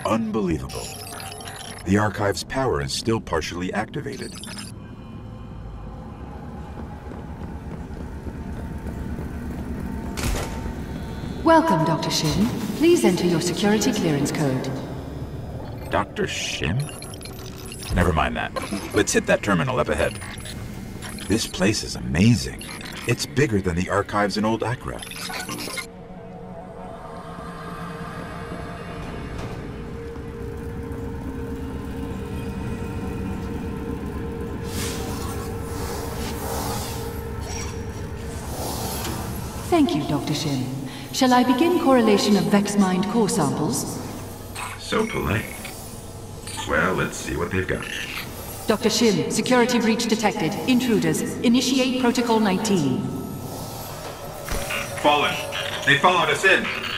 Unbelievable. The archive's power is still partially activated. Welcome, Dr. Shim. Please enter your security clearance code. Dr. Shim? Never mind that. Let's hit that terminal up ahead. This place is amazing. It's bigger than the archives in Old Accra. Thank you, Dr. Shim. Shall I begin correlation of Vex-Mind core samples? So polite. Well, let's see what they've got. Dr. Shim, security breach detected. Intruders. Initiate Protocol 19. Fallen. They followed us in.